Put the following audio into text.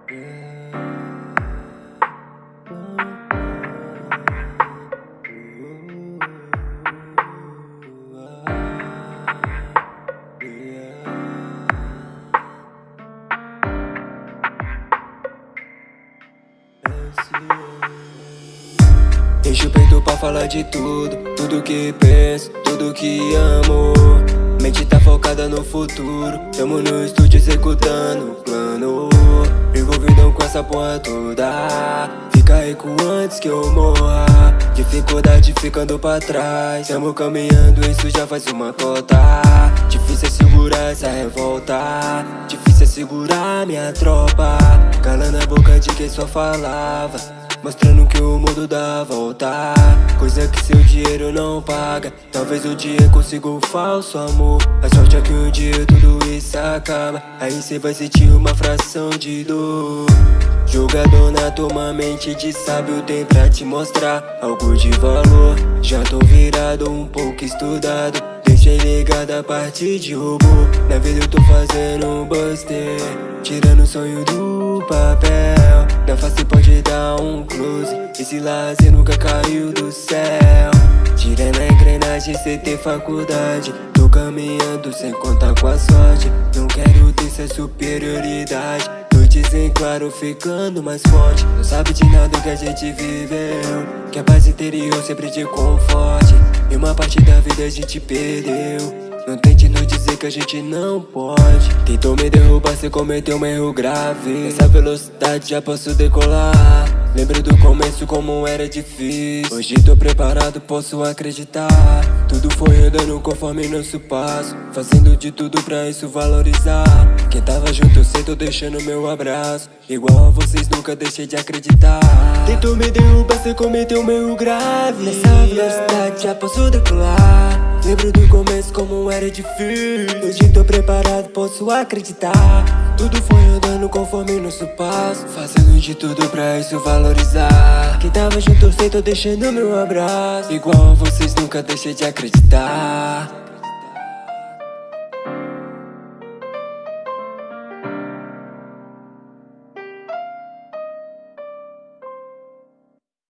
Enche o peito pra falar de tudo, tudo que penso, tudo que amo. Mente tá focada no futuro, tamo no estúdio executando o plano. Envolvidão com essa porra toda, fica rico antes que eu morra. Dificuldade ficando pra trás, tamo caminhando, isso já faz uma cota. Difícil é segurar essa revolta, difícil é segurar minha tropa. Calando a boca de quem só falava, mostrando que o mundo dá a volta, coisa que seu dinheiro não paga. Talvez um dia consiga um falso amor, a sorte é que um dia tudo isso acaba. Aí cê vai sentir uma fração de dor. Jogador na tua mente de sábio tem pra te mostrar algo de valor. Já tô virado, um pouco estudado, deixei ligado a partir de robô. Na vida eu tô fazendo um buster, tirando o sonho do papel. Na face pode dar um close, esse lazer nunca caiu do céu. Tirando a engrenagem sem ter faculdade, tô caminhando sem contar com a sorte. Não quero ter essa superioridade, noites em claro ficando mais forte. Não sabe de nada que a gente viveu, que a paz interior sempre te conforte. E uma parte da vida a gente perdeu, não tente nos dizer que a gente não pode. Tentou me derrubar, cê cometeu um erro grave. Nessa velocidade já posso decolar. Lembro do começo como era difícil, hoje tô preparado, posso acreditar. Tudo foi andando conforme nosso passo, fazendo de tudo pra isso valorizar. Quem tava junto eu sei, tô deixando meu abraço, igual a vocês nunca deixei de acreditar. Tentou me derrubar, cê cometeu um erro grave. Nessa velocidade já posso decolar. Lembro do começo como era difícil, hoje tô preparado, posso acreditar. Tudo foi andando conforme nosso passo, fazendo de tudo pra isso valorizar. Quem tava junto eu sei, tô deixando meu abraço, igual a vocês nunca deixei de acreditar.